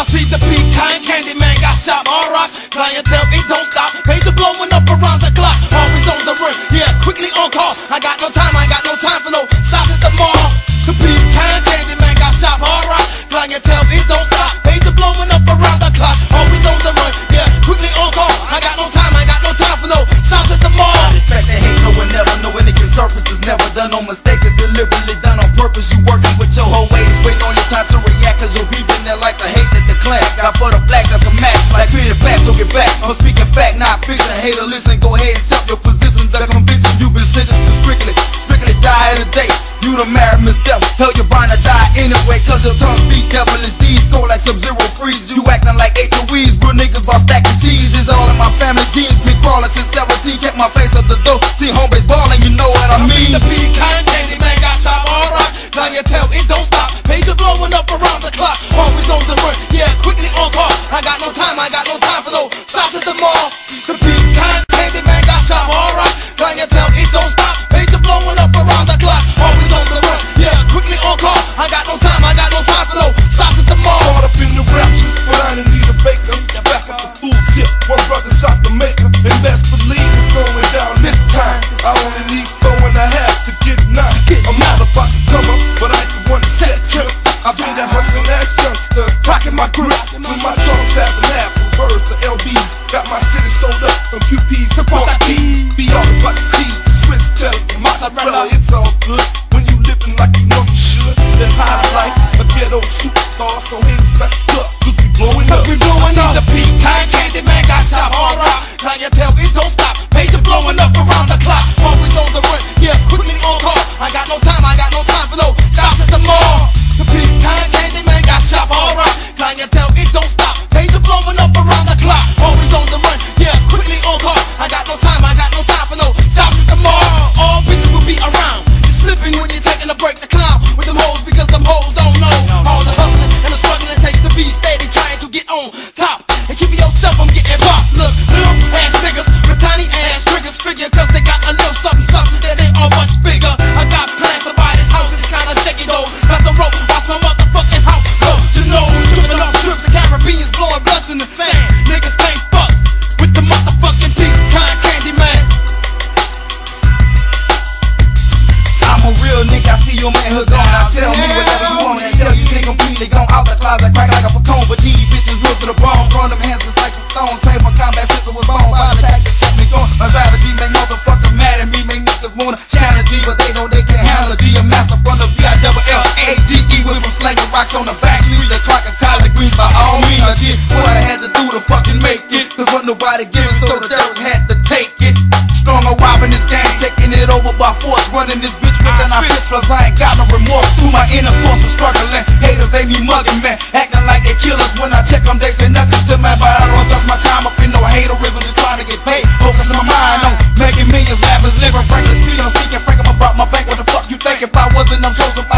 Now see the g-funk.houma got shot, alright. Clientele, it don't stop. Pages blowing up around the clock. Always on the run, yeah, quickly on call. I got no time for no stops at the mall. The g-funk.houma got shot, alright. Clientele, it don't stop. Pages blowing up around the clock. Always on the run, yeah, quickly on call. I got no time for no stops at the mall. I expect that hate, no one never know when it can surface. It's never done on mistake, it's deliberately done on purpose. You working with your whole ways, waiting on your time to react, cause you're beeping there like the hate that the clan got for the black, that's a match. Like creative facts, so get back. I'm speaking fact, not fiction. Hater, listen, go ahead and accept your position. The conviction, you've been sentenced to strictly die in a day. You the married Miss Devil, hell you're bound to die anyway, cause your tongue speak devilish deeds. Go like Sub-Zero freeze, you acting like HOEs. Real niggas ball stacking cheese, it's all in my family genes. Been crawling since 17, kept my face up the door. See home base ballin', you know what I mean. The g-funk.houma got shot, alright. Clientele, it don't stop. Pages blowing up around the clock. Always on the run, yeah, quickly on call. I got no time for no stops at the mall. The g-funk.houma got shot, alright. Clientele, it don't stop. Pages blowing up around the clock. Always on the run, yeah, quickly on call. I got no time for no stops at the mall. Caught up in the raptures, but I didn't need a baker. Back at the food tip, one brother's out the maker. And best believe it's going down this time. I only need 4.5 to get 9. A motherfucker come up, but I ain't the one to set trips. I've been that hustling ass youngster, clocking my grip. With my songs having half words to LBs. Got my city sold up from QPs to Park D. Be all about the cheese, Swiss jelly, mozzarella, it's all good. When you living like you know you should. Then high life, a ghetto superstar, so haters back up, cause we blowing up. The g-funk.houma got shot, alright. Clientele, it don't stop. Pages blowing up around the clock. Always on the run, yeah, quickly on call. I got no time for no stops at the mall. The g-funk.houma got shot, alright. Clientele, it don't stop. Pages blowing up around the clock. Always on the run, yeah, quickly on call. I got no time for no stops at the mall. All bitches will be around. You're slipping when you're taking a break to clown with them hoes, because them hoes don't know all the hustling and the struggling it takes to be steady, trying to get on top and keep yourself from getting popped. Look, little ass niggas with tiny ass triggers figure, cause they got a little something that they are much bigger. I got plans to buy this house, it's kinda shaky though. Got the rope, watch my motherfucking house go. You know, tripping off trips, the Caribbean's blowing blunts in the sand. Niggas can't fuck with the motherfucking g-funk.houma. I'm a real nigga, I see your manhood gone. Now tell me whatever you want, and tell you they completely gone out the closet, crack like a pecan. But these bitches real to the bone, run them hands just like the stones. Play my combat since I was born, by the tactics kept me going. My strategy make motherfuckers mad at me, make niggas wanna challenge me, but they know they can't handle it. A master from the B-I-double-L-A-G-E, with them slanging rocks on the back street. They clocking collard greens by all means. I did what I had to do to fucking make it, cause what nobody giving, so the devil had to take it. Strong or robbing this game, taking it over by force, running this bitch with an fist, plus I ain't got no remorse. Through my inner force of struggling, haters they be mugging, man, acting like they killers. When I check them, they say nothing to me, but I don't invest my time up in no haterism, just trying to get paid. Focusing my mind on making millions, rappers living reckless. I'm speaking frank, I'm about my bank. What the fuck you think? If I wasn't, I'm chosen.